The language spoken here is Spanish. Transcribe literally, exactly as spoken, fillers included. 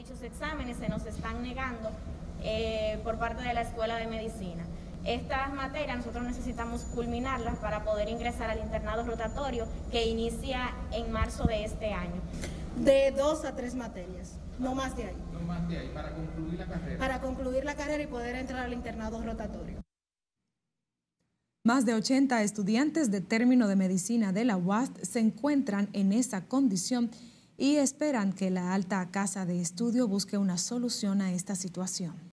dichos exámenes se nos están negando eh, por parte de la Escuela de Medicina. Estas materias nosotros necesitamos culminarlas para poder ingresar al internado rotatorio que inicia en marzo de este año. De dos a tres materias, no más de ahí. No más de ahí, para concluir la carrera. Para concluir la carrera y poder entrar al internado rotatorio. Más de ochenta estudiantes de término de medicina de la U A S T se encuentran en esa condición y esperan que la alta casa de estudio busque una solución a esta situación.